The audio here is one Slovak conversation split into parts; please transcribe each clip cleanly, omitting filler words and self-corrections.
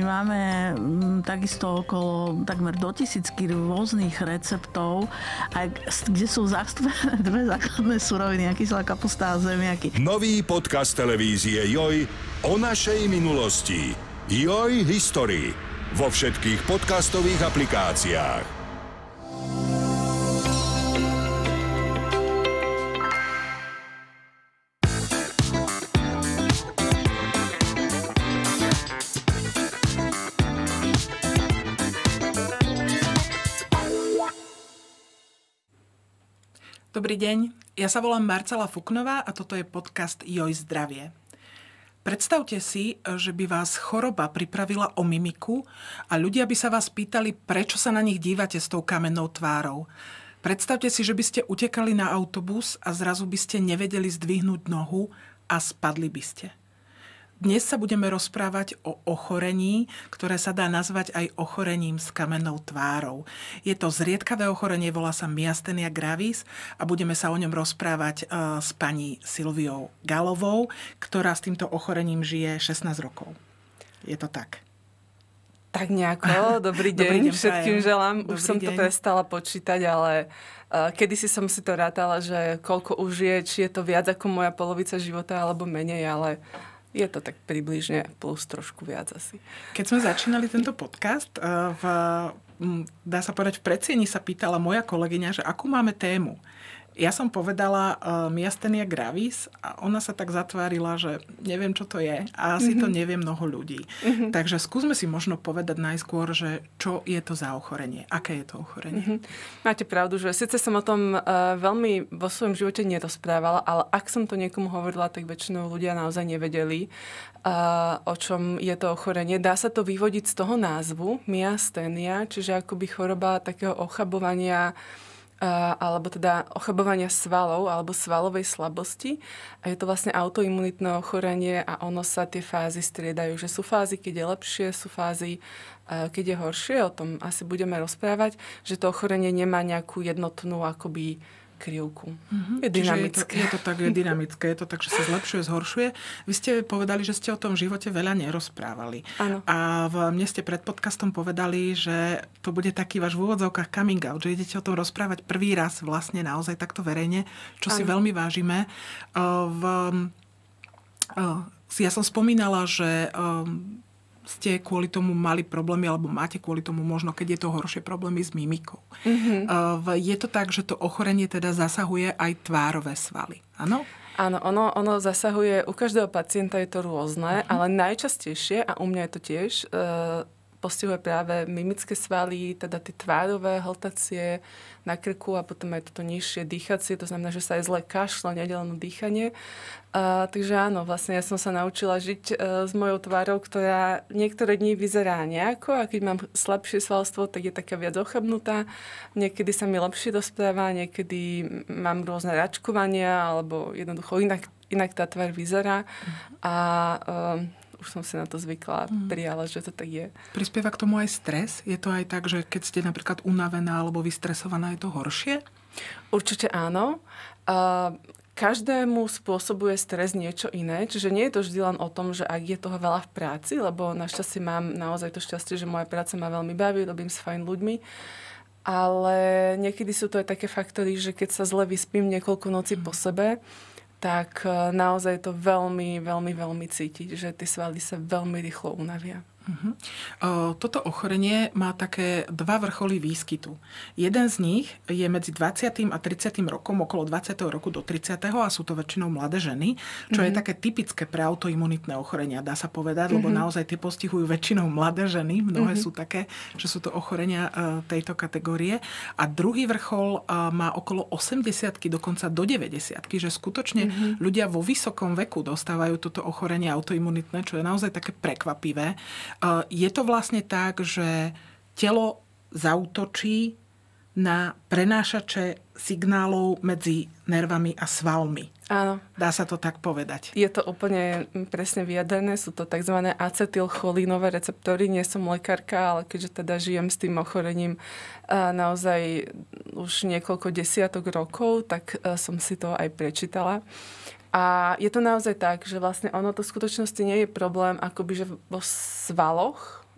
my máme takisto okolo takmer do 1000 rôznych receptov, kde sú zastúpené dve základné suroviny, kyselá kapusta a zemiaky. Nový podcast televízie Joj o našej minulosti. Joj History vo všetkých podcastových aplikáciách. Dobrý deň, ja sa volám Marcela Fuknová a toto je podcast Joj zdravie. Predstavte si, že by vás choroba pripravila o mimiku a ľudia by sa vás pýtali, prečo sa na nich dívate s tou kamennou tvárou. Predstavte si, že by ste utekali na autobus a zrazu by ste nevedeli zdvihnúť nohu a spadli by ste. Dnes sa budeme rozprávať o ochorení, ktoré sa dá nazvať aj ochorením s kamennou tvárou. Je to zriedkavé ochorenie, volá sa myasthenia gravis a budeme sa o ňom rozprávať s pani Silviou Galovou, ktorá s týmto ochorením žije 16 rokov. Je to tak? Tak nejako. Dobrý deň všetkým želám. Už som to prestala počítať, ale kedysi som si to rátala, že koľko už je, či je to viac ako moja polovica života, alebo menej, ale je to tak približne plus trošku viac asi. Keď sme začínali tento podcast, dá sa povedať, v predsieni sa pýtala moja kolegyňa, že akú máme tému. Ja som povedala myasthenia gravis a ona sa tak zatvárila, že neviem, čo to je a asi to nevie mnoho ľudí. Takže skúsme si možno povedať najskôr, že čo je to za ochorenie, aké je to ochorenie. Máte pravdu, že síce som o tom veľmi vo svojom živote nerozprávala, ale ak som to niekomu hovorila, tak väčšinou ľudia naozaj nevedeli, o čom je to ochorenie. Dá sa to vyvodiť z toho názvu myasténia, čiže akoby choroba takého ochabovania alebo teda ochabovania svalov alebo svalovej slabosti. A je to vlastne autoimunitné ochorenie a ono sa tie fázy striedajú. Že sú fázy, keď je lepšie, sú fázy, keď je horšie. O tom asi budeme rozprávať, že to ochorenie nemá nejakú jednotnú akoby krivku. Je dynamické. Je to tak, je dynamické. Je to tak, že sa zlepšuje, zhoršuje. Vy ste povedali, že ste o tom živote veľa nerozprávali. Áno. A mne ste pred podcastom povedali, že to bude taký váš v úvodzovkách coming out, že idete o tom rozprávať prvý raz vlastne naozaj takto verejne, čo si veľmi vážime. Ja som spomínala, že ste kvôli tomu mali problémy, alebo máte kvôli tomu možno, keď je to horšie, problémy s mimikou. Je to tak, že to ochorenie teda zasahuje aj tvárové svaly, áno? Áno, ono zasahuje, u každého pacienta je to rôzne, ale najčastejšie, a u mňa je to tiež, postihuje práve mimické svaly, teda tie tvárové hltacie na krku a potom aj toto nižšie dýchacie, to znamená, že sa aj zle kašľa, nedelenú dýchanie. Takže áno, vlastne ja som sa naučila žiť s mojou tvárou, ktorá niektoré dni vyzerá nejako a keď mám slabšie svalstvo, tak je taká viac ochabnutá. Niekedy sa mi lepšie rozpráva, niekedy mám rôzne račkovania alebo jednoducho inak tá tvár vyzerá a už som si na to zvykla, prijala, že to tak je. Prispieva k tomu aj stres? Je to aj tak, že keď ste napríklad unavená alebo vystresovaná, je to horšie? Určite áno. Každému spôsobuje stres niečo iné, čiže nie je to vždy len o tom, že ak je toho veľa v práci, lebo našťastie mám naozaj to šťastie, že moja práca ma veľmi baví, robím s fajn ľuďmi, ale niekedy sú to aj také faktory, že keď sa zle vyspím niekoľko nocí po sebe, tak naozaj to veľmi, veľmi, veľmi cítiť, že tie svaly sa veľmi rýchlo unavia. Toto ochorenie má také dva vrcholy výskytu. Jeden z nich je medzi 20. a 30. rokom, okolo 20. roku do 30. a sú to väčšinou mladé ženy, čo je také typické pre autoimunitné ochorenia, dá sa povedať, lebo naozaj tie postihujú väčšinou mladé ženy, mnohé sú také, že sú to ochorenia tejto kategórie. A druhý vrchol má okolo 80, dokonca do 90, že skutočne ľudia vo vysokom veku dostávajú toto ochorenie autoimunitné, čo je naozaj také prekvapivé. Je to vlastne tak, že telo zaútočí na prenášače signálov medzi nervami a svalmi. Áno. Dá sa to tak povedať. Je to úplne presne vyjadrené. Sú to tzv. Acetylcholínové receptory. Nie som lekárka, ale keďže teda žijem s tým ochorením naozaj už niekoľko desiatok rokov, tak som si to aj prečítala. A je to naozaj tak, že vlastne ono to v skutočnosti nie je problém akoby že vo svaloch,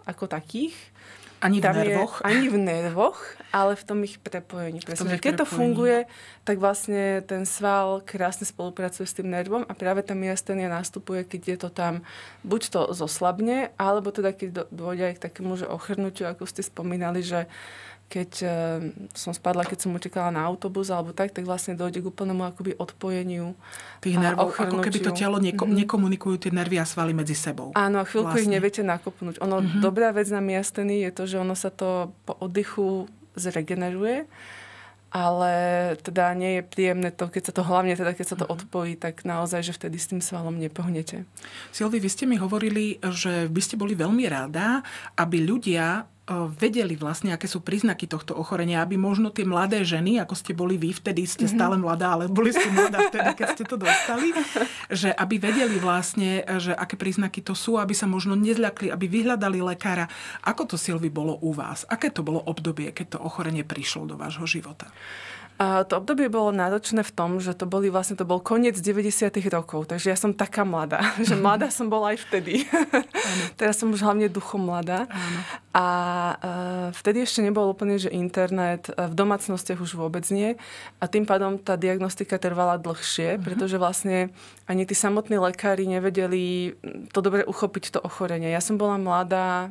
ako takých. Ani v nervoch? Ani v nervoch, ale v tom ich prepojení. Presne, keď to funguje, tak vlastne ten sval krásne spolupracuje s tým nervom a práve tá myasténia nastupuje, keď je to tam, buď to zoslabne, alebo teda keď dôjde aj k takému, že ochrnutiu, ako ste spomínali, že keď som spadla, keď som utekala na autobus alebo tak vlastne dojde k úplnému akoby odpojeniu tých nervov, ako keby to telo nekomunikujú tie nervy a svaly medzi sebou. Áno, chvíľku ich neviete nakopnúť. Dobrá vec na myasténii je to, že ono sa to po oddychu zregeneruje, ale teda nie je príjemné to, keď sa to odpojí, tak naozaj, že vtedy s tým svalom nepohnete. Silvi, vy ste mi hovorili, že by ste boli veľmi rada, aby ľudia vedeli vlastne, aké sú príznaky tohto ochorenia, aby možno tie mladé ženy, ako ste boli vy, vtedy ste stále mladá, ale boli ste mladá vtedy, keď ste to dostali, že aby vedeli vlastne, že aké príznaky to sú, aby sa možno nezľakli, aby vyhľadali lekára. Ako to, Silvi, bolo u vás? Aké to bolo obdobie, keď to ochorenie prišlo do vášho života? To obdobie bolo náročné v tom, že to bol koniec 90. rokov, takže ja som taká mladá, že mladá som bola aj vtedy. Teraz som už hlavne duchom mladá. Áno. A vtedy ešte nebol úplne, že internet, v domácnostiach už vôbec nie. A tým pádom tá diagnostika trvala dlhšie, pretože vlastne ani tí samotní lekári nevedeli to dobre uchopiť, to ochorenie. Ja som bola mladá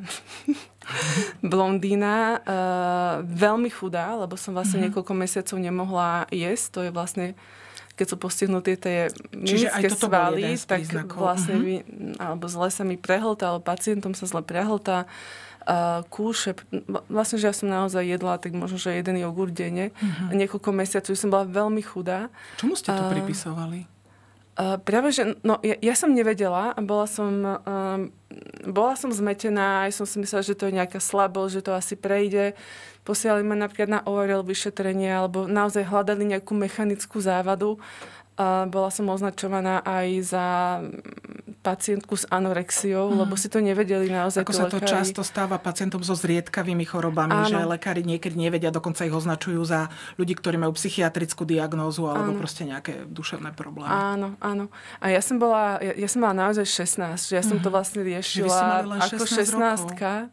blondína, veľmi chudá, lebo som vlastne niekoľko mesiacov nemohla jesť. To je vlastne, keď sú postihnuté tie mimické svaly, tak vlastne alebo zle sa mi prehltá, alebo pacientom sa zle prehltá, kúše. Vlastne, že ja som naozaj jedla tak možno, že jeden jogurt denne. Niekoľko mesiacov som bola veľmi chudá. Čomu ste to pripisovali? Práve, že ja som nevedela a bola som zmetená, aj som si myslela, že to je nejaká slabosť, že to asi prejde. Posielali ma napríklad na ORL vyšetrenie alebo naozaj hľadali nejakú mechanickú závadu. Bola som označovaná aj za pacientku s anorexiou, lebo si to nevedeli naozaj. Ako sa to často stáva pacientom so zriedkavými chorobami, že lekári niekedy nevedia, dokonca ich označujú za ľudí, ktorí majú psychiatrickú diagnózu alebo proste nejaké duševné problémy. Áno. A ja som mala naozaj 16, že ja som to vlastne riešila ako 16-ka.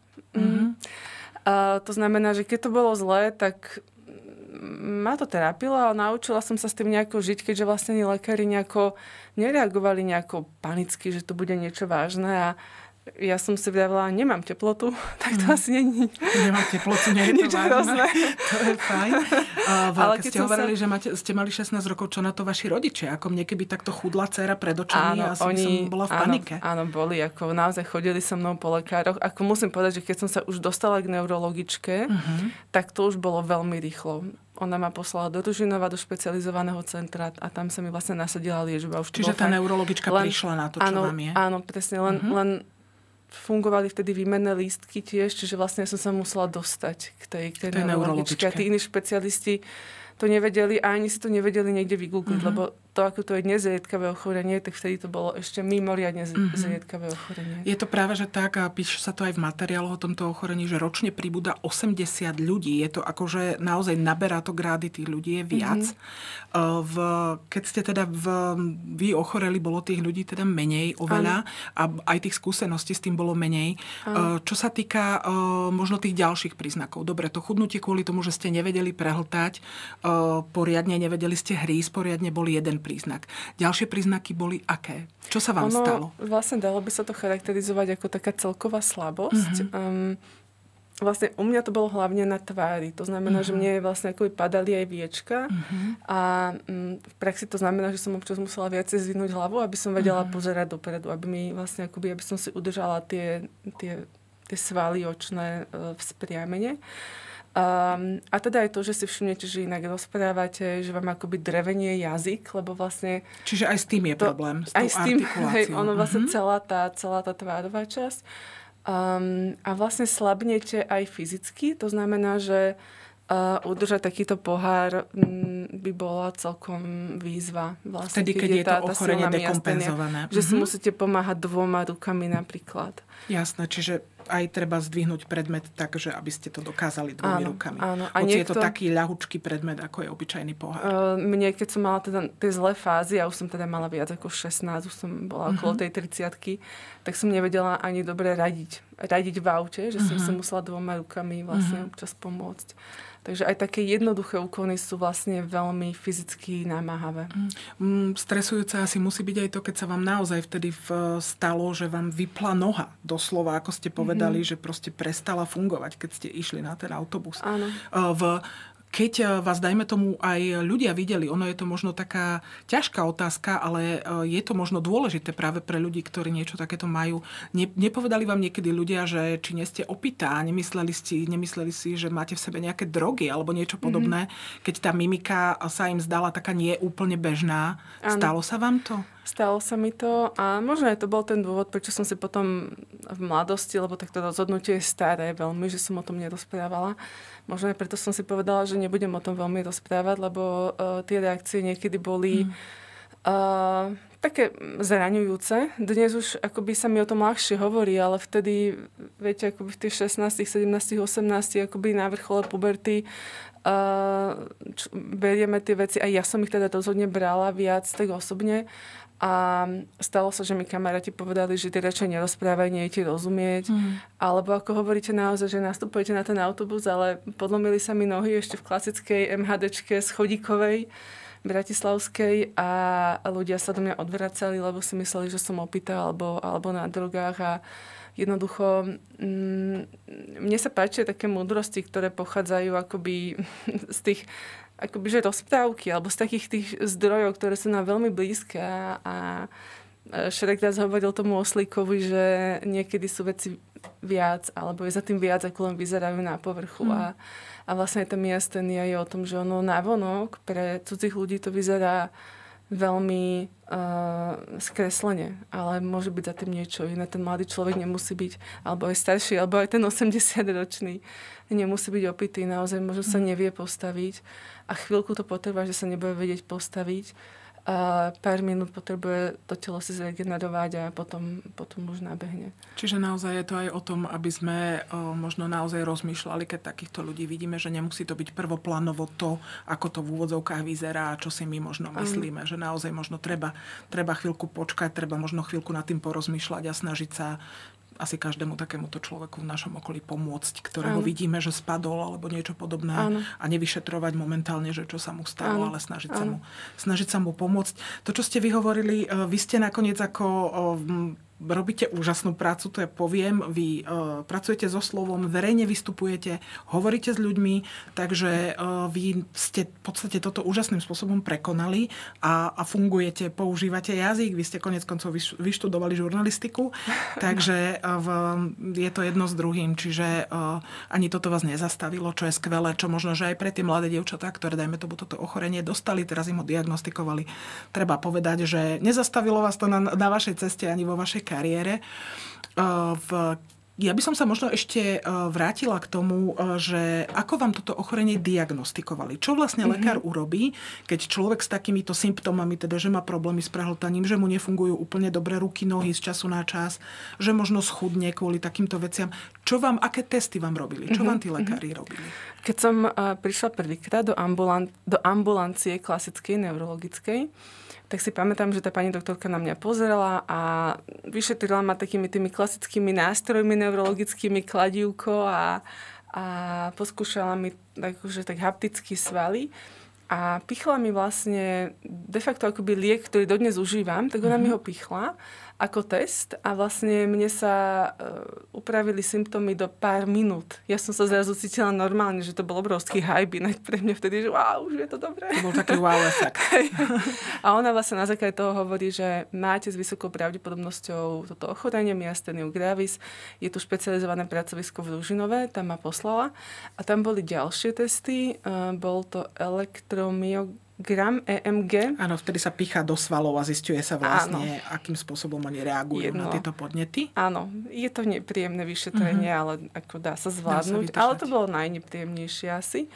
To znamená, že keď to bolo zlé, tak ma to trápilo, ale naučila som sa s tým nejako žiť, keďže vlastne lekári nejako nereagovali nejako panicky, že to bude niečo vážne a ja som si vravila, nemám teplotu, tak to asi není. Nemám teplotu, nie je to vážne. To je fajn. Ale keď ste hovorili, že ste mali 16 rokov, čo na to vaši rodičia? Ako mne keby takto chudla dcéra pred očami, asi by som bola v panike. Áno, boli, ako naozaj chodili so mnou po lekároch. Ako musím povedať, že keď som sa už dostala k neurologičke, tak to už bolo veľmi rýchlo. Ona ma poslala do Ružinova, do špecializovaného centra a tam sa mi vlastne nasadila liečba. Čiže tá neurologička prišla na to, čo vám je? Áno, presne. Len fungovali vtedy výmenné lístky tiež, čiže vlastne som sa musela dostať k tej neurologičke. A tí iní špecialisti to nevedeli a ani si to nevedeli niekde vygoogliť, lebo to, ako to je dnes zriedkavé ochorenie, tak vtedy to bolo ešte mimoriadne zriedkavé ochorenie. Je to práve, že tak, a píše sa to aj v materiáloch o tomto ochorení, že ročne pribúda 80 ľudí. Je to akože naozaj naberá to grády, tých ľudí je viac. Keď ste teda vy ochoreli, bolo tých ľudí teda menej oveľa a aj tých skúseností s tým bolo menej. Čo sa týka možno tých ďalších príznakov. Dobre, to chudnutie kvôli tomu, že ste nevedeli prehltať poriadne, nevedeli ste hrísť, poriadne bol jeden príznak. Ďalšie príznaky boli aké? Čo sa vám stalo? Vlastne dalo by sa to charakterizovať ako taká celková slabosť. Vlastne u mňa to bolo hlavne na tvári. To znamená, že mne vlastne akoby padali aj viečka a v praxi to znamená, že som občas musela viacej zvinúť hlavu, aby som vedela pozerať dopredu, aby som si udržala tie svaly očné v spriamene. A teda aj to, že si všimnete, že inak rozprávate, že vám akoby drevenie jazyk, lebo vlastne... Čiže aj s tým je problém, s tou artikuláciou. Hej, ono vlastne celá tá tvárová časť. A vlastne slabnete aj fyzicky, to znamená, že udržať takýto pohár by bola celkom výzva. Vlastne, vtedy, keď je to ochorenie dekompenzované. Že si musíte pomáhať 2 rukami napríklad. Jasné, čiže aj treba zdvihnúť predmet tak, že aby ste to dokázali 2 rukami. Áno. Hoci je to taký ľahučký predmet, ako je obyčajný pohár. Mne, keď som mala teda tie zlé fázy, ja už som teda mala viac ako 16, už som bola okolo tej 30-ky, tak som nevedela ani dobre radiť v aute, že som si musela 2 rukami vlastne občas pomôcť. Takže aj také jednoduché úkony sú vlastne veľmi fyzicky namáhavé. Stresujúce asi musí byť aj to, keď sa vám naozaj vtedy stalo, že vám vypla noha. Doslova, ako ste povedali, že proste prestala fungovať, keď ste išli na ten autobus. Áno. Keď vás, dajme tomu, aj ľudia videli, ono je to možno taká ťažká otázka, ale je to možno dôležité práve pre ľudí, ktorí niečo takéto majú. Nepovedali vám niekedy ľudia, že či nie ste opitá, nemysleli si, že máte v sebe nejaké drogy alebo niečo podobné, keď tá mimika sa im zdala taká nie úplne bežná. Áno. Stalo sa vám to? Stalo sa mi to a možno aj to bol ten dôvod, prečo som si potom v mladosti, lebo takto rozhodnutie je staré veľmi, že som o tom nerozprávala. Možno aj preto som si povedala, že nebudem o tom veľmi rozprávať, lebo tie reakcie niekedy boli také zraňujúce. Dnes už akoby sa mi o tom ľahšie hovorí, ale vtedy, viete, akoby v tých 16, 17, 18, akoby na vrchole puberty berieme tie veci a ja som ich teda rozhodne brala viac tak osobne. A stalo sa, že mi kamaráti povedali, že ty radšej nerozprávaj, nie ti rozumieť. Alebo ako hovoríte naozaj, že nastupujete na ten autobus, ale podlomili sa mi nohy ešte v klasickej MHDčke schodíkovej bratislavskej a ľudia sa do mňa odvracali, lebo si mysleli, že som opitá alebo na drogách a jednoducho mne sa páčia také múdrosti, ktoré pochádzajú akoby z tých akoby, že rozprávky, alebo z takých tých zdrojov, ktoré sú nám veľmi blízke a Šrek raz hovoril tomu oslíkovi, že niekedy sú veci viac, alebo je za tým viac, ako len vyzerajú na povrchu. A vlastne ten miastenia je o tom, že ono navonok pre cudzích ľudí to vyzerá veľmi skreslene, ale môže byť za tým niečo iné. Ten mladý človek nemusí byť, alebo aj starší, alebo aj ten 80-ročný nemusí byť opitý, naozaj možno sa nevie postaviť a chvíľku to potrvá, že sa nebude vedieť postaviť a pár minút potrebuje to telo si zregenerovať a potom už nabehne. Čiže naozaj je to aj o tom, aby sme možno naozaj rozmýšľali, keď takýchto ľudí vidíme, že nemusí to byť prvoplánovo to, ako to v úvodzovkách vyzerá a čo si my možno myslíme. Že naozaj možno treba chvíľku počkať, treba možno chvíľku nad tým porozmýšľať a snažiť sa asi každému takémuto človeku v našom okolí pomôcť, ktorého vidíme, že spadol alebo niečo podobné a nevyšetrovať momentálne, že čo sa mu stalo, ale snažiť sa mu pomôcť. To, čo ste vyhovorili, vy ste nakoniec ako robíte úžasnú prácu, to ja poviem. Vy pracujete so slovom, verejne vystupujete, hovoríte s ľuďmi, takže vy ste v podstate toto úžasným spôsobom prekonali a fungujete, používate jazyk, vy ste konec koncov vyštudovali žurnalistiku, takže je to jedno s druhým, čiže ani toto vás nezastavilo, čo je skvelé, čo možno, že aj pre tie mladé dievčatá, ktoré, dajme tomu, toto ochorenie dostali, teraz im ho diagnostikovali. Treba povedať, že nezastavilo vás to na vašej ceste ani vo vašej kariére. Ja by som sa možno ešte vrátila k tomu, že ako vám toto ochorenie diagnostikovali. Čo vlastne lekár urobí, keď človek s takýmito symptómami, teda že má problémy s prehltaním, že mu nefungujú úplne dobre ruky, nohy z času na čas, že možno schudne kvôli takýmto veciam. Aké testy vám robili? Čo vám tí lekári robili? Keď som prišla prvýkrát do ambulancie klasickej neurologickej, tak si pamätám, že tá pani doktorka na mňa pozerala a vyšetrila ma takými tými klasickými nástrojmi neurologickými, kladívko a poskúšala mi tak hapticky svaly a pichla mi vlastne de facto akoby liek, ktorý dodnes užívam, tak ona mi ho pichla ako test a vlastne mne sa upravili symptómy do pár minút. Ja som sa zrazu cítila normálne, že to bol obrovský hype inak pre mňa vtedy, že wow, už je to dobré. To bol taký wow efekt. A ona vlastne na základe toho hovorí, že máte s vysokou pravdepodobnosťou toto ochorenie myasthenia gravis. Je tu špecializované pracovisko v Ružinove, tam ma poslala. A tam boli ďalšie testy. Bol to elektromyogram, EMG. Áno, vtedy sa pichá do svalov a zisťuje sa vlastne, akým spôsobom oni reagujú na tieto podnety. Áno, je to nepríjemné vyšetrenie, ale ako dá sa zvládnuť. Ale to bolo najnepríjemnejšie asi.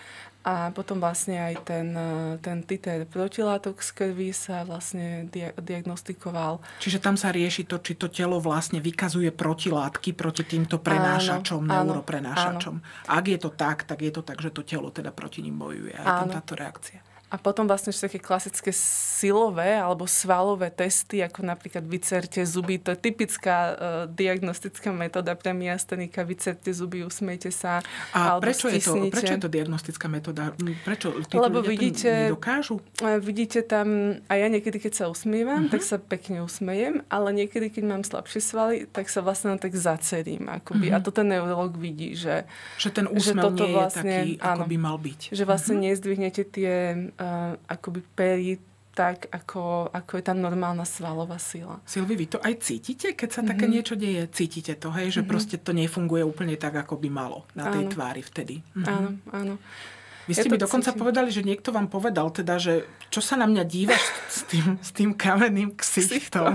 A potom vlastne aj ten titer protilátok z krvi sa vlastne diagnostikoval. Čiže tam sa rieši to, či to telo vlastne vykazuje protilátky proti týmto prenášačom, neuroprenášačom. Ak je to tak je to tak, že to telo teda proti ním bojuje. Aj tam táto reakcia. A potom vlastne také klasické silové alebo svalové testy, ako napríklad vycerte zuby. To je typická diagnostická metóda pre myastenika. Vycerte zuby, usmejte sa. A prečo je to diagnostická metóda? Prečo tí ľudia to nedokážu? Vidíte tam, a ja niekedy, keď sa usmievam, tak sa pekne usmejem, ale niekedy, keď mám slabšie svaly, tak sa vlastne tak zacerím. Akoby. A to ten neurolog vidí, že ten úsmev nie je taký, ako by mal byť. Že vlastne nezdvihnete tie akoby pery tak, ako je tá normálna svalová sila. Silvi, vy to aj cítite, keď sa také niečo deje? Cítite to, hej? Že proste to nefunguje úplne tak, ako by malo na tej tvári vtedy. Áno. Vy ste mi dokonca povedali, že niekto vám povedal teda, že čo sa na mňa dívaš s tým kamenným ksichtom.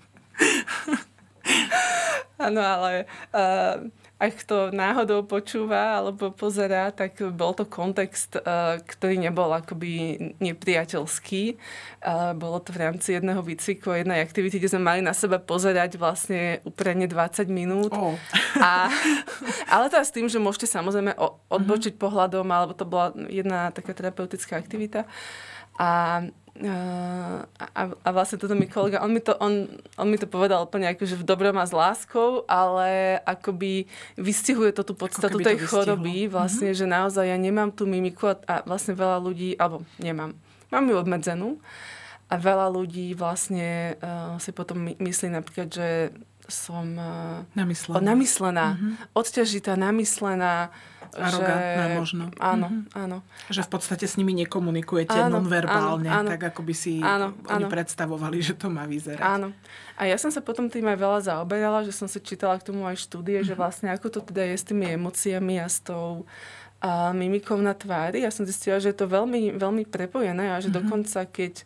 Áno, ale ak to náhodou počúva alebo pozerá, tak bol to kontext, ktorý nebol akoby nepriateľský. Bolo to v rámci jedného výcviku, jednej aktivity, kde sme mali na seba pozerať vlastne úprene 20 minút. Ale teda s tým, že môžete samozrejme odbočiť pohľadom, alebo to bola jedna taká terapeutická aktivita. A vlastne toto mi kolega, on mi to povedal úplne akože v dobrom a s láskou, ale akoby vystihuje to tú podstatu tej choroby, vlastne, že naozaj ja nemám tú mimiku a vlastne veľa ľudí, alebo mám ju obmedzenú a veľa ľudí vlastne si potom myslí napríklad, že som namyslená, odťažitá, namyslená, arogantná možno. Áno. Že v podstate s nimi nekomunikujete nonverbálne, tak ako by si oni predstavovali, že to má vyzerať. Áno. A ja som sa potom tým aj veľa zaoberala, že som si čítala k tomu aj štúdie, že vlastne ako to teda je s tými emóciami a s tou mimikou na tvári. Ja som zistila, že je to veľmi, veľmi prepojené a že dokonca keď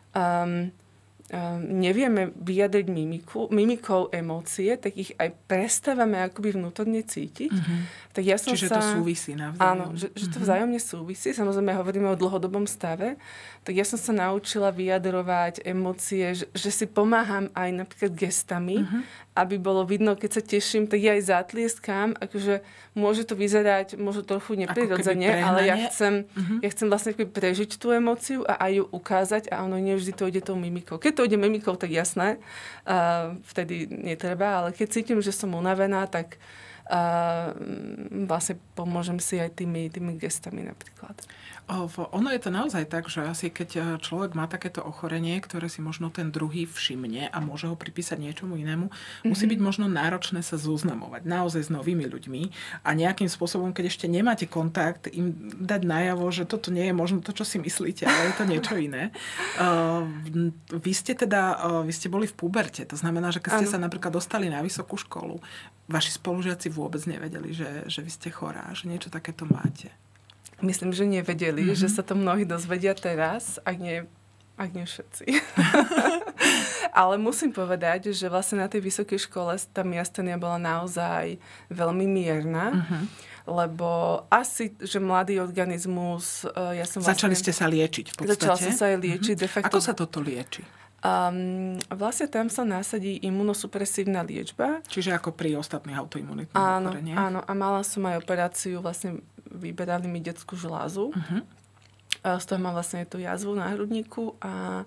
nevieme vyjadriť mimikou emócie, tak ich aj prestávame akoby vnútorne cítiť. Tak ja som Čiže to súvisí navzájom. Áno, že to vzájomne súvisí. Samozrejme, hovoríme o dlhodobom stave. Tak ja som sa naučila vyjadrovať emócie, že si pomáham aj napríklad gestami, aby bolo vidno, keď sa teším, tak ja aj zatlieskam. Akože môže to vyzerať možno trochu neprirodzene, ale ja chcem vlastne prežiť tú emóciu a aj ju ukázať a ono nevždy to ide tou mimikou. Keď to ide mimikou, tak jasné, vtedy netreba, ale keď cítim, že som unavená, tak vlastne pomôžem si aj tými gestami napríklad. Ono je to naozaj tak, že asi keď človek má takéto ochorenie, ktoré si možno ten druhý všimne a môže ho pripísať niečomu inému, musí byť možno náročné sa zoznamovať naozaj s novými ľuďmi a nejakým spôsobom, keď ešte nemáte kontakt, im dať najavo, že toto nie je možno to, čo si myslíte, ale je to niečo iné. Vy ste boli v puberte, to znamená, že keď ste sa napríklad dostali na vysokú školu, vaši spolužiaci vôbec nevedeli, že vy ste chorá, že niečo takéto máte. Myslím, že nevedeli, že sa to mnohí dozvedia teraz, ak nie všetci. Ale musím povedať, že vlastne na tej vysokej škole tá myastenia bola naozaj veľmi mierna, lebo asi, že mladý organizmus... Začali ste sa liečiť v podstate? Začala som sa aj liečiť. De facto, ako sa toto lieči? Vlastne tam sa nasadí imunosupresívna liečba. Čiže ako pri ostatných autoimunitných ochoreniach? Áno, a mala som aj operáciu, vlastne vyberali mi detskú žľazu. Z toho mám vlastne tú jazvu na hrudníku a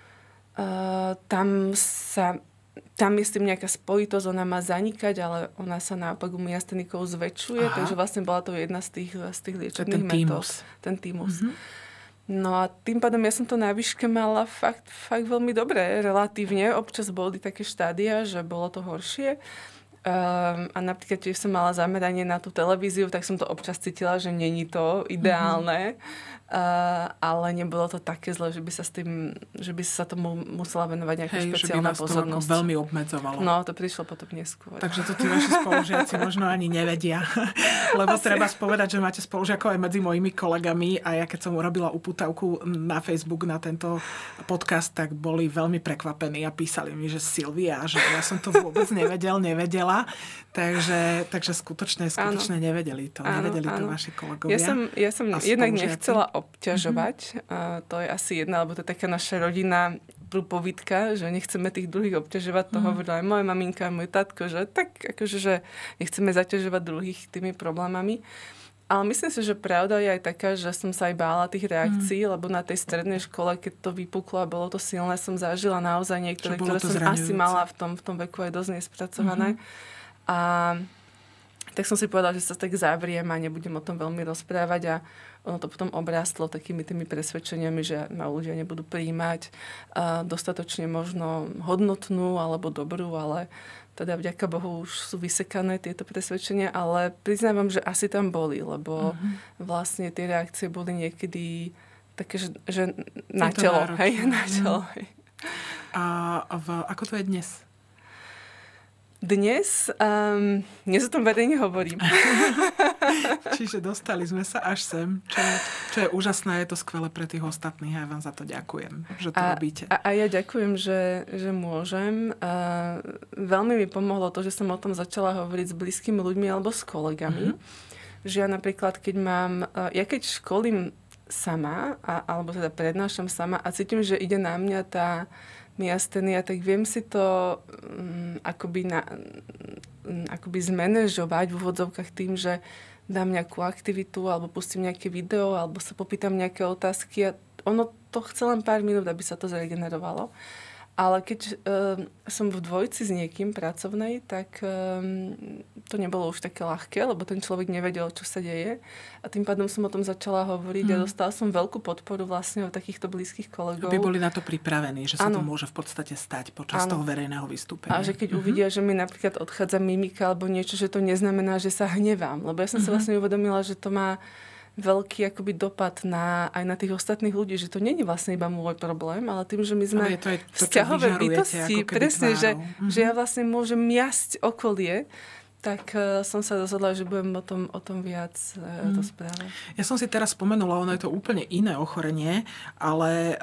tam je s tým nejaká spojitosť, ona má zanikať, ale ona sa naopak u myastenikov zväčšuje, takže vlastne bola to jedna z tých liečebných metód. Ten thymus. No a tým pádom ja som to na výške mala fakt veľmi dobre, relatívne. Občas boli také štádia, že bolo to horšie. A napríklad, keď som mala zameranie na tú televíziu, tak som to občas cítila, že není to ideálne. ale nebolo to také zle, že by sa tomu musela venovať nejaká špeciálna pozornosť. Že by vás to veľmi obmedzovalo. No, to prišlo potom neskôr. Takže to tí vaši spolužiaci možno ani nevedia. Lebo treba spovedať, že máte spolužiakov aj medzi mojimi kolegami a ja keď som urobila uputavku na Facebook na tento podcast, tak boli veľmi prekvapení a písali mi, že Silvia, že ja som to vôbec nevedela. Takže skutočne nevedeli to. Nevedeli to vaši kolegovia. Ja som jednak nechcela obťažovať. To je asi jedna, lebo to je taká naša rodina prúpovidka, že nechceme tých druhých obťažovať. To hovorila aj moja maminka, môj tatko, že tak akože, že nechceme zaťažovať druhých tými problémami. Ale myslím si, že pravda je aj taká, že som sa aj bála tých reakcií, lebo na tej strednej škole, keď to vypuklo a bolo to silné, som zažila naozaj niektoré, ktoré som asi mala v tom veku aj dosť nespracované. A tak som si povedala, že sa tak zavriem a nebudem o tom veľmi rozprávať a ono to potom obrástlo takými tými presvedčeniami, že ma ľudia nebudú prijímať dostatočne možno hodnotnú alebo dobrú, ale teda vďaka Bohu už sú vysekané tieto presvedčenia, ale priznávam, že asi tam boli, lebo vlastne tie reakcie boli niekedy také, že na telo. Na telo. A ako to je dnes? Dnes o tom verejne hovorím. Čiže dostali sme sa až sem, čo je úžasné, je to skvelé pre tých ostatných a ja vám za to ďakujem, že to robíte. A ja ďakujem, že môžem. Veľmi mi pomohlo to, že som o tom začala hovoriť s blízkymi ľuďmi alebo s kolegami. Že ja napríklad, keď školím sama, alebo teda prednášam sama a cítim, že ide na mňa tá miastenia, tak viem si to akoby zmanéžovať v úvodzovkách tým, že dám nejakú aktivitu alebo pustím nejaké video alebo sa popýtam nejaké otázky a ono to chce len pár minút, aby sa to zregenerovalo. Ale keď som v dvojici s niekým pracovnej, tak to nebolo už také ľahké, lebo ten človek nevedel, čo sa deje. A tým pádom som o tom začala hovoriť a dostala som veľkú podporu vlastne od takýchto blízkych kolegov. Aby boli na to pripravení, že sa to môže v podstate stať počas toho verejného vystúpenia. A že keď uvidia, že mi napríklad odchádza mimika alebo niečo, že to neznamená, že sa hnevám. Lebo ja som si vlastne uvedomila, že to má veľký akoby dopad aj na tých ostatných ľudí, že to nie je vlastne iba môj problém, ale tým, že my sme vzťahové bytosti, presne, že ja vlastne môžem jasť okolie, tak som sa rozhodla, že budem o tom viac rozprávať. Ja som si teraz spomenula, ono je to úplne iné ochorenie, ale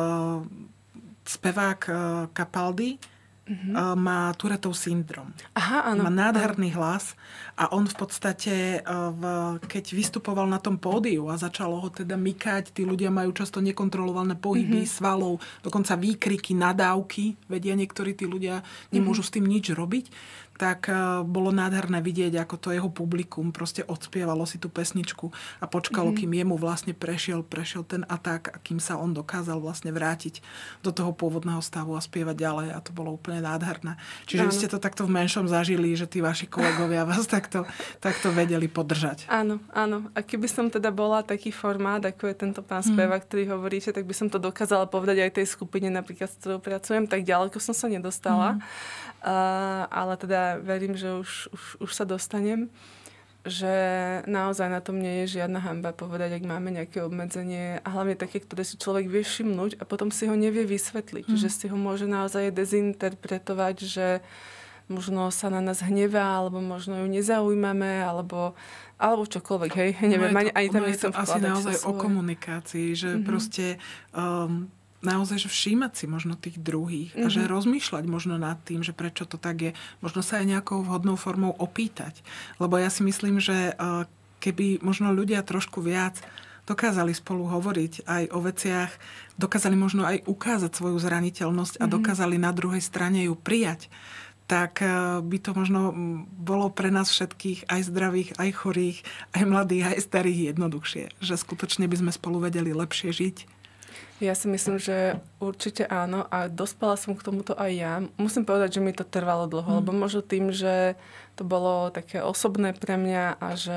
spevák Capaldi má Tourettov syndrom. Aha, áno. Má nádherný hlas a on v podstate, keď vystupoval na tom pódiu a začalo ho teda mykať, tí ľudia majú často nekontrolované pohyby svalov, dokonca výkriky, nadávky, vedia niektorí tí ľudia nemôžu s tým nič robiť, tak bolo nádherné vidieť, ako to jeho publikum proste odspievalo si tú pesničku a počkalo, kým jemu vlastne prešiel ten atak a kým sa on dokázal vlastne vrátiť do toho pôvodného stavu a spievať ďalej a to bolo úplne nádherné. Čiže vy ste to takto v menšom zažili, že tí vaši kolegovia vás takto vedeli podržať. Áno. A keby som teda bola taký formát, ako je tento pán spevák, ktorý hovoríte, tak by som to dokázala povedať aj tej skupine, napríklad s ktorou pracujem, tak ďaleko som sa nedostala. Ale teda verím, že už sa dostanem, že naozaj na tom nie je žiadna hanba povedať, ak máme nejaké obmedzenie a hlavne také, ktoré si človek vie všimnúť a potom si ho nevie vysvetliť. Že si ho môže naozaj dezinterpretovať, že možno sa na nás hnevá, alebo možno ju nezaujímame, alebo čokoľvek, hej. Neviem, ani tam nechcem vkladať. Asi naozaj o komunikácii, že proste naozaj, že všímať si možno tých druhých a že rozmýšľať možno nad tým, že prečo to tak je. Možno sa aj nejakou vhodnou formou opýtať. Lebo ja si myslím, že keby možno ľudia trošku viac dokázali spolu hovoriť aj o veciach, dokázali možno aj ukázať svoju zraniteľnosť a dokázali na druhej strane ju prijať, tak by to možno bolo pre nás všetkých, aj zdravých, aj chorých, aj mladých, aj starých jednoduchšie. Že skutočne by sme spolu vedeli lepšie žiť. Ja si myslím, že určite áno a dospela som k tomuto aj ja. Musím povedať, že mi to trvalo dlho, lebo možno tým, že to bolo také osobné pre mňa a že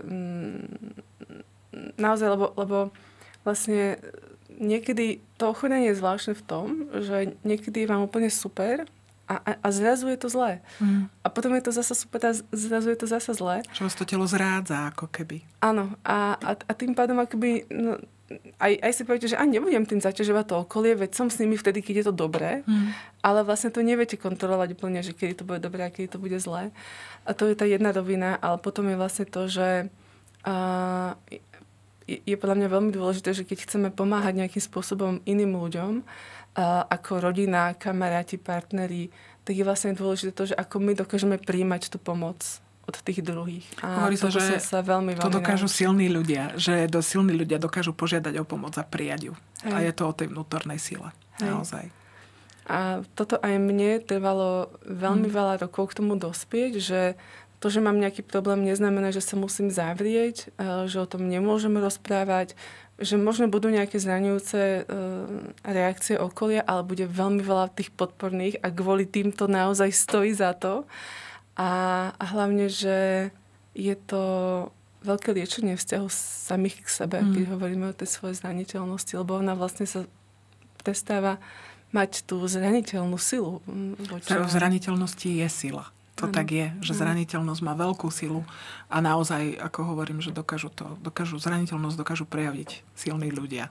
naozaj, lebo vlastne niekedy to ochorenie je zvláštne v tom, že niekedy je vám úplne super a zrazu je to zlé. A potom je to zasa super a zrazu je to zasa zlé. Čo vás to telo zrádza, ako keby. Áno. A tým pádom akoby aj si poviete, že nebudem tým zaťažovať to okolie, veď som s nimi vtedy, keď je to dobré, ale vlastne to neviete kontrolovať úplne, že kedy to bude dobré a kedy to bude zlé. A to je tá jedna rovina, ale potom je vlastne to, že je podľa mňa veľmi dôležité, že keď chceme pomáhať nejakým spôsobom iným ľuďom, ako rodina, kamaráti, partneri, tak je vlastne dôležité to, že ako my dokážeme príjmať tú pomoc od tých druhých. Hovorí sa, že sa veľmi to dokážu silní ľudia, že silní ľudia dokážu požiadať o pomoc a prijať ju. Hej. A je to o tej vnútornej sile. Hej. Naozaj. A toto aj mne trvalo veľmi veľa rokov k tomu dospieť, že to, že mám nejaký problém, neznamená, že sa musím zavrieť, že o tom nemôžem rozprávať, že možno budú nejaké zraňujúce reakcie okolia, ale bude veľmi veľa tých podporných a kvôli týmto naozaj stojí za to. A hlavne, že je to veľké liečenie vzťahu samých k sebe, keď hovoríme o tej svojej zraniteľnosti, lebo ona vlastne sa prestáva mať tú zraniteľnú silu. V zraniteľnosti je sila. To tak je, že zraniteľnosť má veľkú silu a naozaj, ako hovorím, že zraniteľnosť dokážu prejaviť silní ľudia.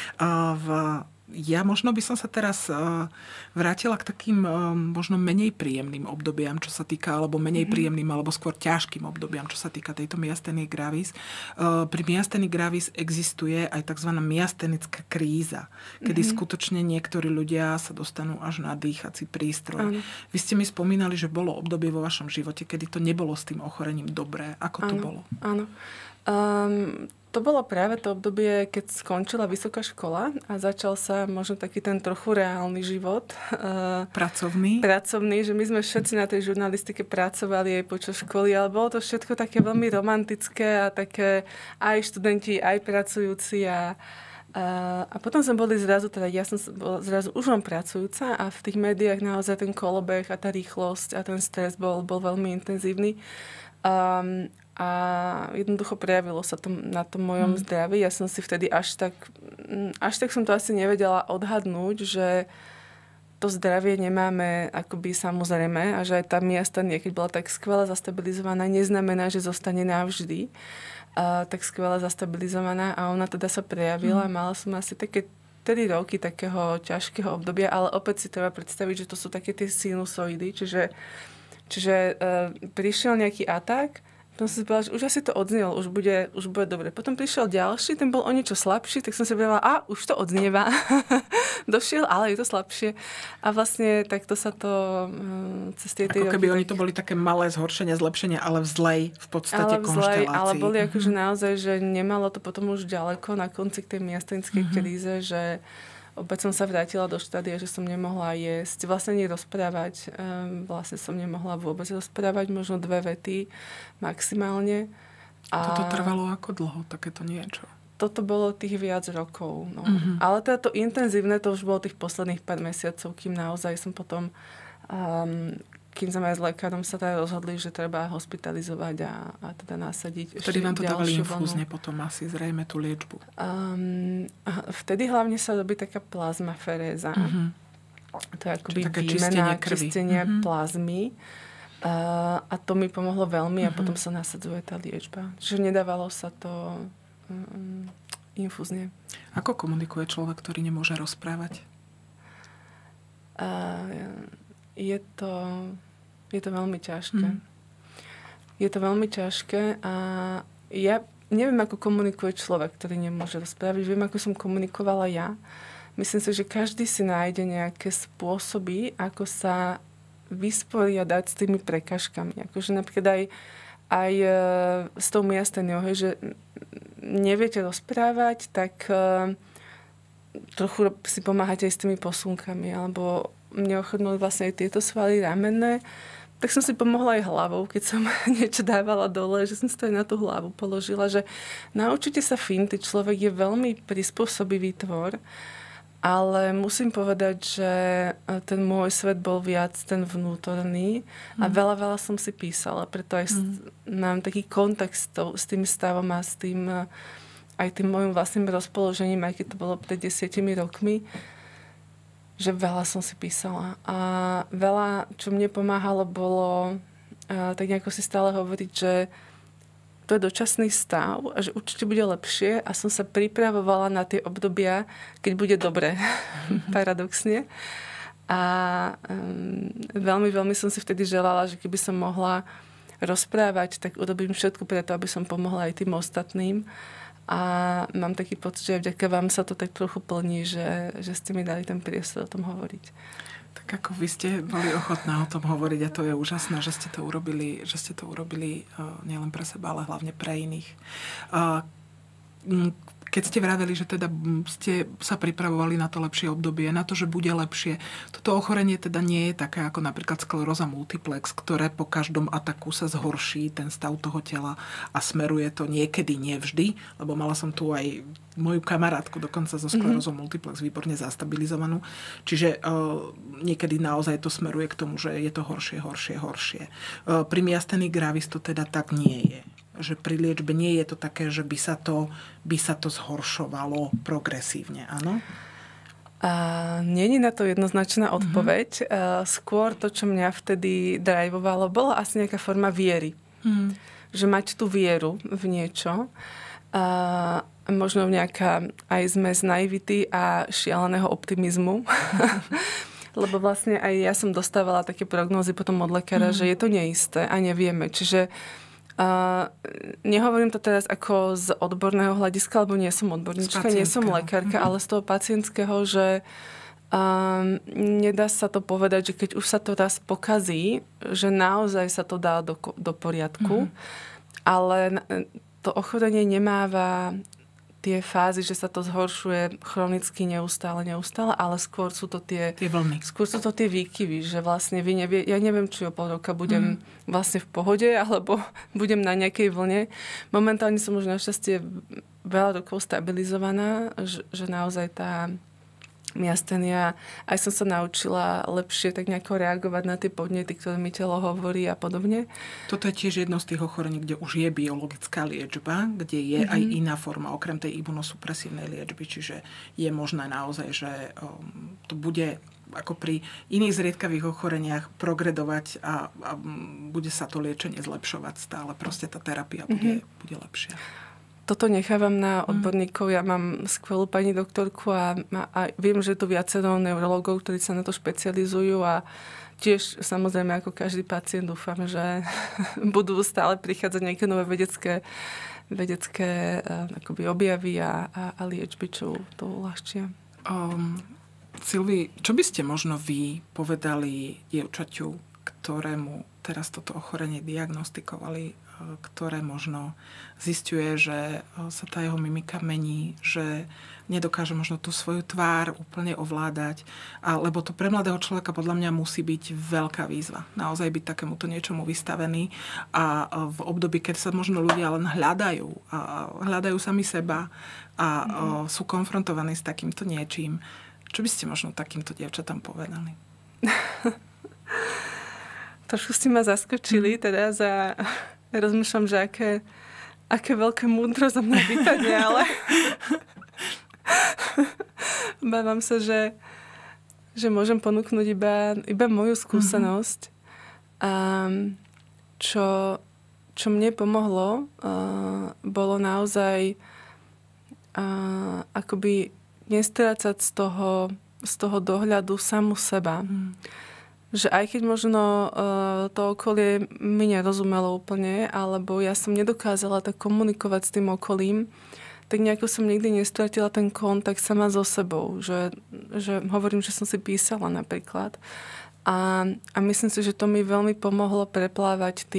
Ja možno by som sa teraz vrátila k takým možno menej príjemným obdobiam, čo sa týka, alebo menej príjemným, alebo skôr ťažkým obdobiam, čo sa týka tejto myasténie gravis. Pri myasténii gravis existuje aj tzv. Myasténická kríza, kedy skutočne niektorí ľudia sa dostanú až na dýchací prístroj. Vy ste mi spomínali, že bolo obdobie vo vašom živote, kedy to nebolo s tým ochorením dobré. Ako to bolo? Áno. To bolo práve to obdobie, keď skončila vysoká škola a začal sa možno taký ten trochu reálny život. Pracovný, že my sme všetci na tej žurnalistike pracovali aj počas školy, ale bolo to všetko také veľmi romantické a také aj študenti, aj pracujúci a potom sme boli zrazu, teda ja som bola zrazu už len pracujúca a v tých médiách naozaj ten kolobeh a tá rýchlosť a ten stres bol veľmi intenzívny. A jednoducho prejavilo sa to na tom mojom zdraví. Ja som si vtedy až tak som to asi nevedela odhadnúť, že to zdravie nemáme akoby samozrejme a že aj tá myasténia, keď bola tak skvelé zastabilizovaná, neznamená, že zostane navždy tak skvelé zastabilizovaná a ona teda sa prejavila. Mala som asi také 3 roky takého ťažkého obdobia, ale opäť si treba predstaviť, že to sú také tie sinusoidy, čiže prišiel nejaký atak. Potom som si povedala, že už asi to odznelo, už bude dobre. Potom prišiel ďalší, ten bol o niečo slabší, tak som si povedala, už to odznieva. Došiel, ale je to slabšie. A vlastne takto sa to cez tie roky... Ako keby oni to boli také malé zhoršenia, zlepšenia, ale v zlej v podstate konštelácii. Ale boli akože naozaj, že nemalo to potom už ďaleko na konci k tej myasténickej kríze, že opäť som sa vrátila do štádia, že som nemohla jesť, vlastne nie rozprávať. Vlastne som nemohla vôbec rozprávať, možno 2 vety maximálne. Toto trvalo ako dlho, takéto niečo? Toto bolo tých viac rokov. No. Ale teda to intenzívne, to už bolo tých posledných pár mesiacov, kým naozaj som potom... kým sme aj s lekárom sa teda rozhodli, že treba hospitalizovať a teda nasadiť vtedy vám to dávali infúzne potom asi zrejme tú liečbu. Vtedy hlavne sa robí taká plazmaferéza. To je akoby výmena, čistenie plazmy. A to mi pomohlo veľmi a potom sa nasadzuje tá liečba. Čiže nedávalo sa to infúzne. Ako komunikuje človek, ktorý nemôže rozprávať? Je to veľmi ťažké. Je to veľmi ťažké a ja neviem, ako komunikuje človek, ktorý nemôže rozprávať. Viem, ako som komunikovala ja. Myslím si, že každý si nájde nejaké spôsoby, ako sa vysporiadať s tými prekažkami. Akože napríklad aj s tou myasténiou, že neviete rozprávať, tak trochu si pomáhate aj s tými posunkami, alebo mne ochrnuli vlastne aj tieto svaly ramenné, tak som si pomohla aj hlavou, keď som niečo dávala dole, že som si to aj na tú hlavu položila, že naučite sa finty, človek je veľmi prispôsobivý tvor, ale musím povedať, že ten môj svet bol viac ten vnútorný a veľa som si písala, preto aj mám taký kontakt s tým stavom a s tým aj tým môjim vlastným rozpoložením, aj keď to bolo pred 10 rokmi, že veľa som si písala. A veľa, čo mne pomáhalo, bolo tak nejako si stále hovoriť, že to je dočasný stav a že určite bude lepšie a som sa pripravovala na tie obdobia, keď bude dobre, paradoxne. A veľmi, veľmi som si vtedy želala, že keby som mohla rozprávať, tak urobím všetko preto, aby som pomohla aj tým ostatným. A mám taký pocit, že vďaka vám sa to tak trochu plní, že ste mi dali ten priestor o tom hovoriť. Tak ako vy ste boli ochotná o tom hovoriť a to je úžasné, že ste to urobili nielen pre seba, ale hlavne pre iných. Keď ste vraveli, že teda ste sa pripravovali na to lepšie obdobie, na to, že bude lepšie, toto ochorenie teda nie je také ako napríklad skleróza multiplex, ktoré po každom ataku sa zhorší ten stav toho tela a smeruje to niekedy, nie vždy, lebo mala som tu aj moju kamarátku dokonca so sklerózou multiplex výborne zastabilizovanú. Čiže niekedy naozaj to smeruje k tomu, že je to horšie. Pri myasténii gravis to teda tak nie je. Že pri liečbe nie je to také, že by sa to zhoršovalo progresívne, áno? Nie je na to jednoznačná odpoveď. Skôr to, čo mňa vtedy drivovalo, bola asi nejaká forma viery. Že mať tú vieru v niečo. Možno nejaká aj zmes naivity a šialeného optimizmu. Lebo vlastne aj ja som dostávala také prognózy potom od lekára, že je to neisté a nevieme. Čiže nehovorím to teraz ako z odborného hľadiska, lebo nie som odborníčka, nie som lekárka, ale z toho pacientského, že nedá sa to povedať, že keď už sa to raz pokazí, že naozaj sa to dá do poriadku, ale to ochorenie nemáva tie fázy, že sa to zhoršuje chronicky neustále, ale skôr sú to tie vlny. Skôr sú to tie výkyvy, že vlastne ja neviem, či o pol roka budem vlastne v pohode, alebo budem na nejakej vlne. Momentálne som už našťastie veľa rokov stabilizovaná, že naozaj tá myasténia, aj som sa naučila lepšie tak nejako reagovať na tie podnety, ktoré mi telo hovorí a podobne. Toto je tiež jedno z tých ochorení, kde už je biologická liečba, kde je aj iná forma, okrem tej imunosupresívnej liečby, čiže je možné naozaj, že to bude ako pri iných zriedkavých ochoreniach progredovať a bude sa to liečenie zlepšovať stále. Proste tá terapia bude lepšia. Toto nechávam na odborníkov. Ja mám skvelú pani doktorku a viem, že je tu viacero neurologov, ktorí sa na to špecializujú a tiež samozrejme ako každý pacient dúfam, že budú stále prichádzať nejaké nové vedecké akoby objavy a liečby, čo to uľahčia. Silvi, čo by ste možno vy povedali dievčaťu, ktorému teraz toto ochorenie diagnostikovali, ktoré možno zisťuje, že sa tá jeho mimika mení, že nedokáže možno tú svoju tvár úplne ovládať. Lebo to pre mladého človeka podľa mňa musí byť veľká výzva. Naozaj byť takémuto niečomu vystavený. A v období, keď sa možno ľudia len hľadajú sami seba a sú konfrontovaní s takýmto niečím. Čo by ste možno takýmto dievčatám povedali? Trošku ste ma zaskočili teda rozmýšľam, že aké veľké múdro za mňa vypadne, ale bávam sa, že môžem ponúknuť iba moju skúsenosť. Čo mne pomohlo, bolo naozaj akoby nestrácať z toho dohľadu samu seba. Že aj keď možno to okolie mi nerozumelo úplne, alebo ja som nedokázala tak komunikovať s tým okolím, tak nejako som nikdy nestratila ten kontakt sama so sebou. Že hovorím, že som si písala napríklad. A myslím si, že to mi veľmi pomohlo preplávať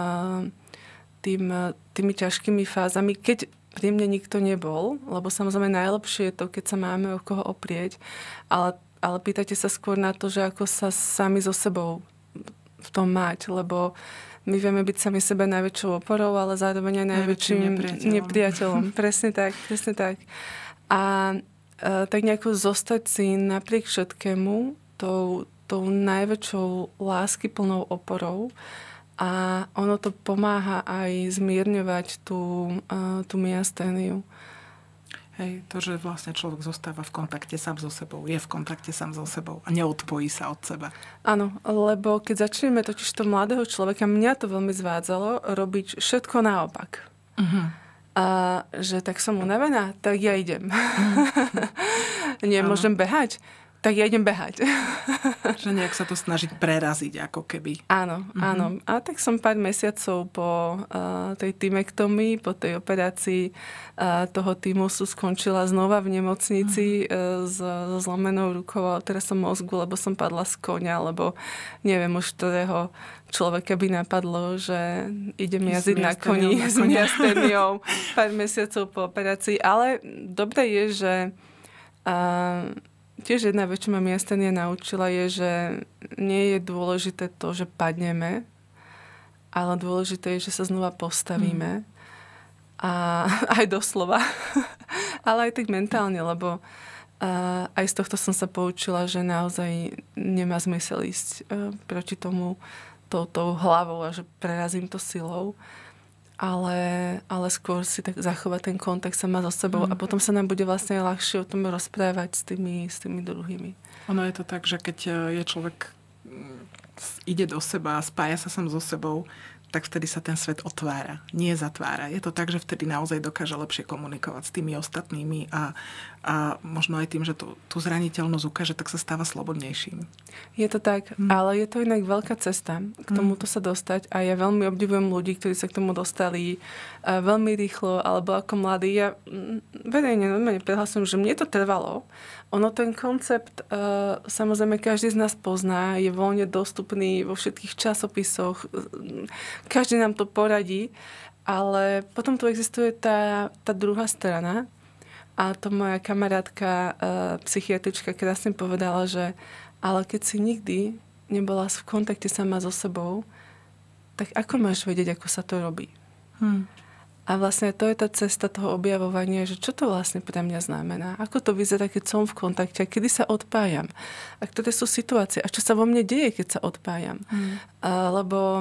tými ťažkými fázami, keď pri mne nikto nebol, lebo samozrejme najlepšie je to, keď sa máme o koho oprieť, ale pýtate sa skôr na to, že ako sa sami so sebou v tom mať, lebo my vieme byť sami sebe najväčšou oporou, ale zároveň aj najväčším nepriateľom. Presne tak. A tak nejako zostať si napriek všetkému tou najväčšou láskyplnou oporou a ono to pomáha aj zmierňovať tú myasténiu. Hej, to, že vlastne človek zostáva v kontakte sám so sebou, je v kontakte sám so sebou a neodpojí sa od seba. Áno, lebo keď začneme totiž to mladého človeka, mňa to veľmi zvádzalo robiť všetko naopak. A že tak som unavená, tak ja idem. Nemôžem behať, tak ja idem behať. Že nejak sa to snažiť preraziť, ako keby. Áno, áno. A tak som pár mesiacov po tej tymektomii, po tej operácii toho tymusu skončila znova v nemocnici so zlomenou rukou a teraz som mozgu, lebo som padla z koňa, lebo neviem už ktorého človeka by napadlo, že idem jazdiť na koni s miasténiou pár mesiacov po operácii. Ale dobre je, že tiež jedna vec, čo ma miastenia naučila, je, že nie je dôležité to, že padneme, ale dôležité je, že sa znova postavíme. A aj doslova. Ale aj tak mentálne, lebo aj z tohto som sa poučila, že naozaj nemá zmysel ísť proti tomu tou hlavou a že prerazím to silou. Ale skôr si tak zachovať ten kontakt sama so sebou a potom sa nám bude vlastne ľahšie o tom rozprávať s tými druhými. Ono je to tak, že keď je človek ide do seba a spája sa sám so sebou, tak vtedy sa ten svet otvára, nie zatvára. Je to tak, že vtedy naozaj dokáže lepšie komunikovať s tými ostatnými a možno aj tým, že tú zraniteľnosť ukáže, tak sa stáva slobodnejším. Je to tak, ale je to inak veľká cesta k tomuto sa dostať a ja veľmi obdivujem ľudí, ktorí sa k tomu dostali veľmi rýchlo alebo ako mladí. Ja verejne normálne prihlásim, že mne to trvalo. Ono ten koncept, samozrejme, každý z nás pozná, je voľne dostupný vo všetkých časopisoch, každý nám to poradí, ale potom tu existuje tá druhá strana a to moja kamarátka, psychiatrička krásne povedala, že ale keď si nikdy nebola v kontakte sama so sebou, tak ako máš vedieť, ako sa to robí? A vlastne to je tá cesta toho objavovania, že čo to vlastne pre mňa znamená. Ako to vyzerá, keď som v kontakte, kedy sa odpájam. A ktoré sú situácie. A čo sa vo mne deje, keď sa odpájam. Lebo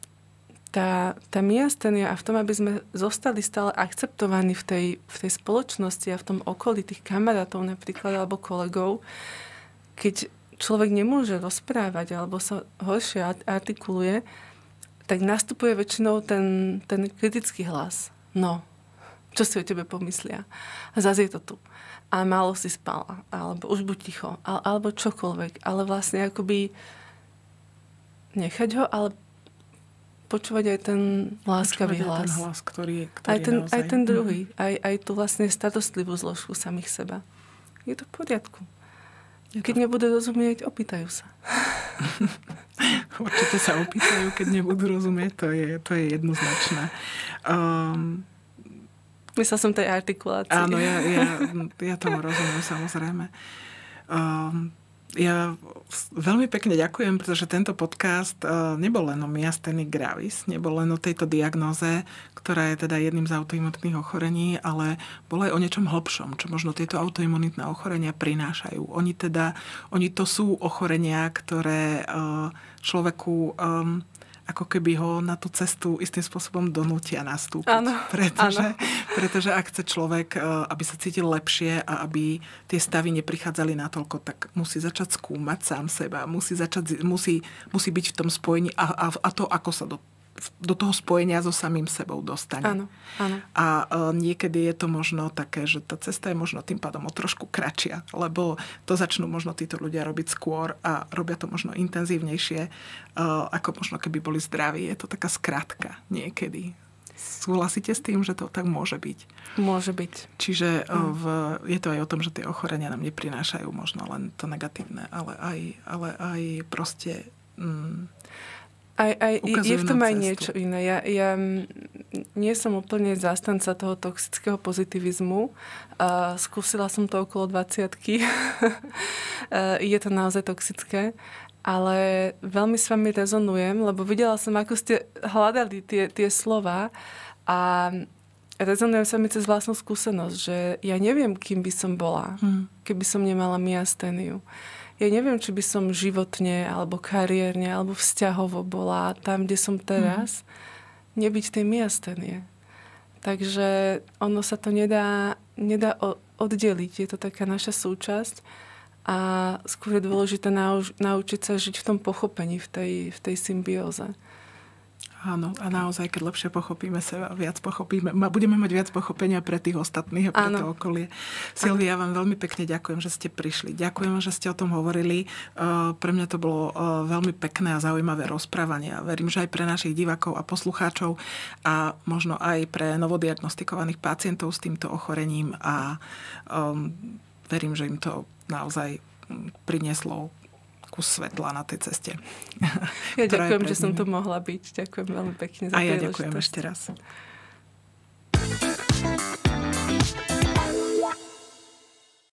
tá myastenia a v tom, aby sme zostali stále akceptovaní v tej spoločnosti a v tom okolí tých kamarátov napríklad alebo kolegov, keď človek nemôže rozprávať alebo sa horšie artikuluje, tak nastupuje väčšinou ten kritický hlas. No, čo si o tebe pomyslia? A zase je to tu. A málo si spala. Alebo už buď ticho. Alebo čokoľvek. Ale vlastne akoby nechať ho, ale počúvať aj ten láskavý hlas. Ten hlas, ktorý aj ten druhý. Aj tú vlastne starostlivú zložku samých seba. Je to v poriadku. Keď nebudú rozumieť, opýtajú sa. Určite sa opýtajú, keď nebudú rozumieť, to je jednoznačné. Myslel som tej artikulácii. Áno, ja tomu rozumiem, samozrejme. Ja veľmi pekne ďakujem, pretože tento podcast nebol len o myasténii gravis, nebol len o tejto diagnóze, ktorá je teda jedným z autoimunitných ochorení, ale bol aj o niečom hlbšom, čo možno tieto autoimunitné ochorenia prinášajú. Oni to sú ochorenia, ktoré človeku ako keby ho na tú cestu istým spôsobom donútia nastúpiť. Áno, pretože ak chce človek, aby sa cítil lepšie a aby tie stavy neprichádzali natoľko, tak musí začať skúmať sám seba, musí byť v tom spojení a to, ako sa do toho spojenia so samým sebou dostane. Áno. A niekedy je to možno také, že tá cesta je možno tým pádom o trošku kratšia, lebo to začnú možno títo ľudia robiť skôr a robia to možno intenzívnejšie, ako možno keby boli zdraví. Je to taká skratka niekedy. Súhlasíte s tým, že to tak môže byť? Môže byť. Čiže je to aj o tom, že tie ochorenia nám neprinášajú možno len to negatívne, ale aj proste je v tom aj niečo iné. Ja nie som úplne zástanca toho toxického pozitivizmu. Skúsila som to okolo 20-ky. Je to naozaj toxické. Ale veľmi s vami rezonujem, lebo videla som, ako ste hľadali tie slova a rezonujem sa mi cez vlastnú skúsenosť, že ja neviem, kým by som bola, keby som nemala myasténiu. Ja neviem, či by som životne, alebo kariérne, alebo vzťahovo bola tam, kde som teraz, nebyť tej myasténie. Takže ono sa to nedá oddeliť. Je to taká naša súčasť a skôr je dôležité naučiť sa žiť v tom pochopení, v tej symbióze. Áno, a naozaj, keď lepšie pochopíme seba, viac pochopíme, budeme mať viac pochopenia pre tých ostatných a pre to okolie. Silvia, ja vám veľmi pekne ďakujem, že ste prišli. Ďakujem, že ste o tom hovorili. Pre mňa to bolo veľmi pekné a zaujímavé rozprávanie. A verím, že aj pre našich divákov a poslucháčov a možno aj pre novodiagnostikovaných pacientov s týmto ochorením a verím, že im to naozaj prinieslo kus svetla na tej ceste. Ja ďakujem, že som tu mohla byť. Ďakujem veľmi pekne za príležitosť. A ja ďakujem ešte raz.